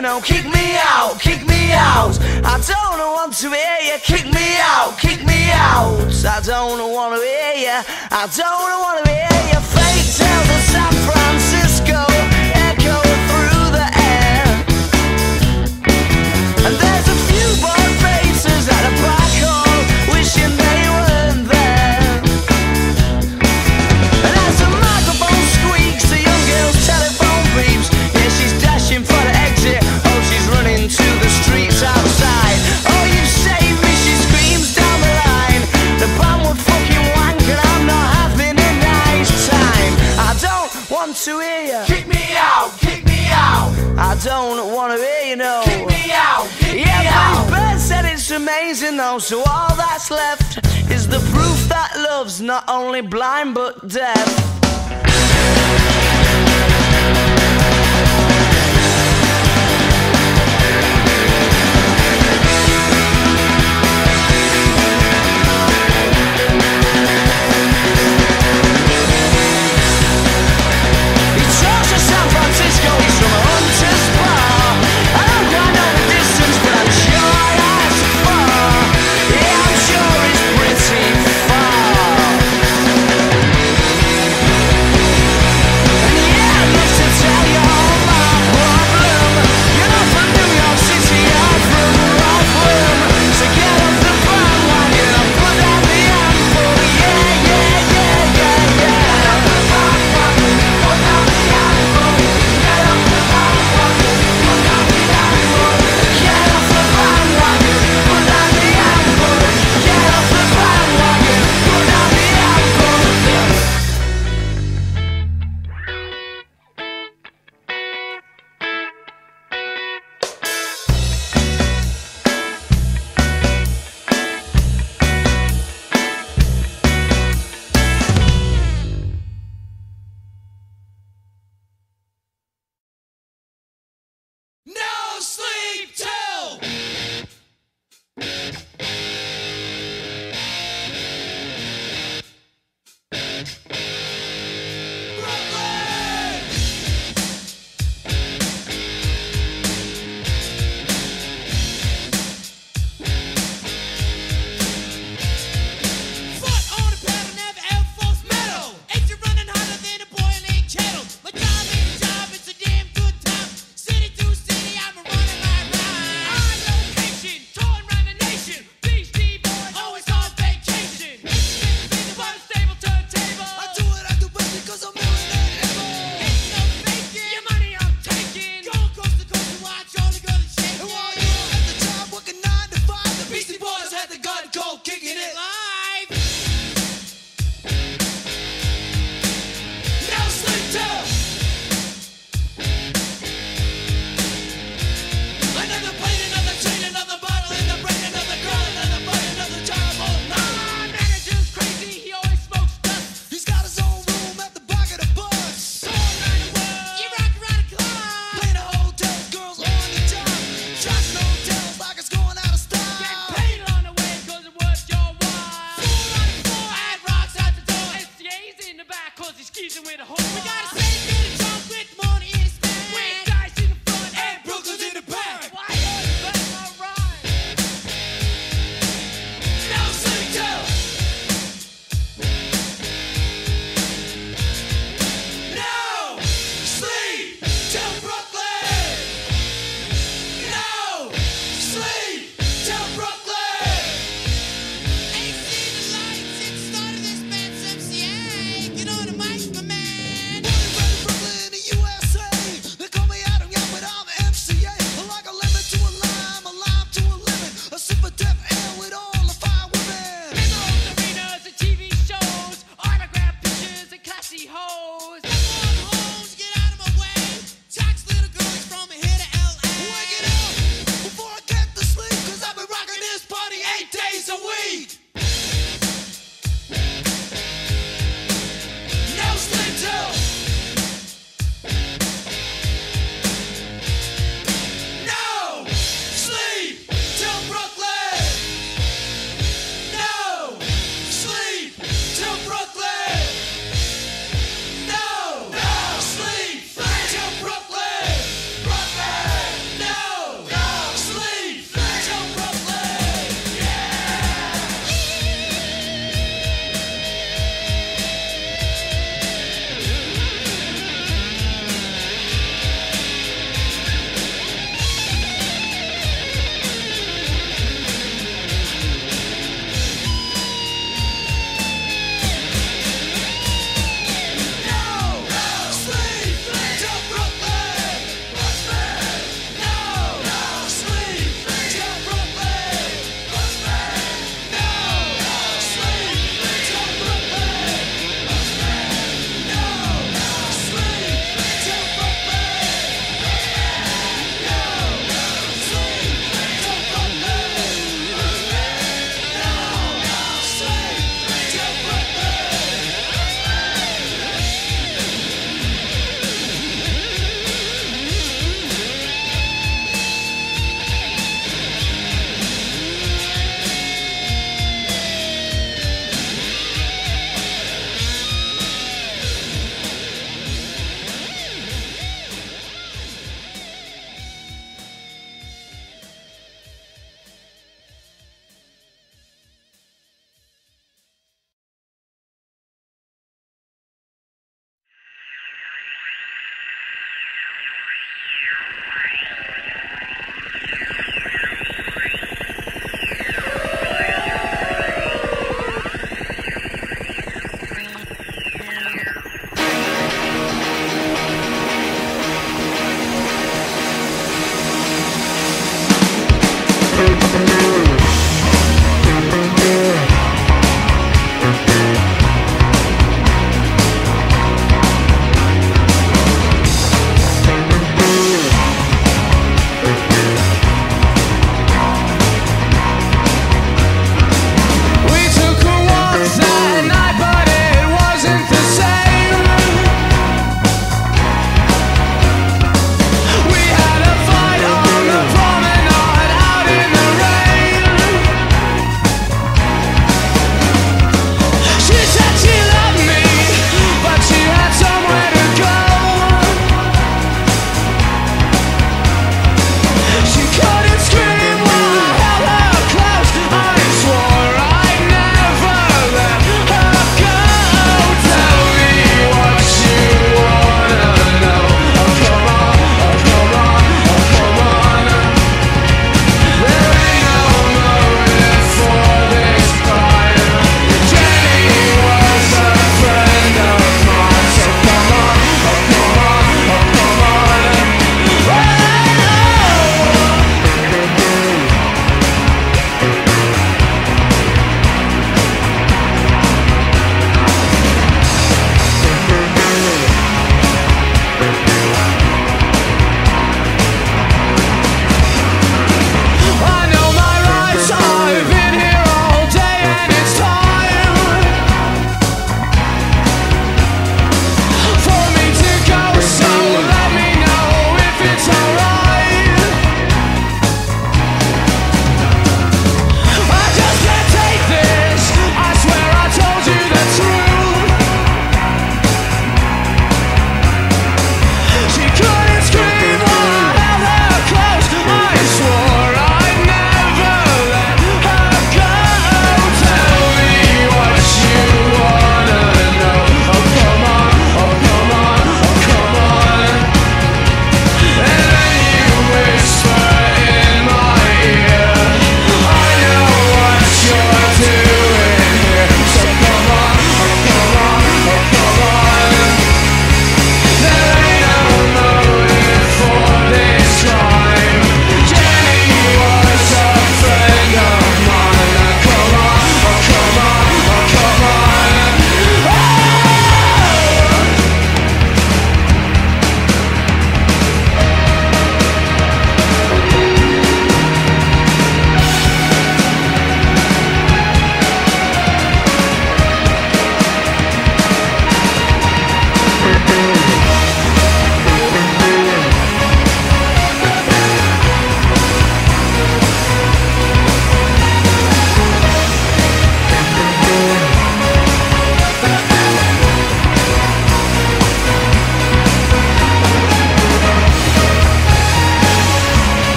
you know. Kick me out, kick me out. I don't want to hear you. Kick me out, kick me out. I don't want to hear you. I don't want to hear you. Fake tales of San Francisco echo through the air. And there's a few bored faces at the back hall wishing they weren't there. And as the microphone squeaks, the young girl's telephone beeps. Yeah, she's dashing for the exit. Oh, she's running to the streets outside. Oh, you saved me, she screams down the line. The band would fucking wank and I'm not having a nice time. I don't want to hear you. Kick me out, kick me out. I don't want to hear you, no. Kick me out, kick me Yeah, out. but Bird said it's amazing though. So all that's left is the proof that love's not only blind but deaf. He talks to San Francisco, he's from a hunter's bar. I don't quite know the distance, but I'm sure that's far. Yeah, I'm sure it's pretty far. And yeah, I must tell you all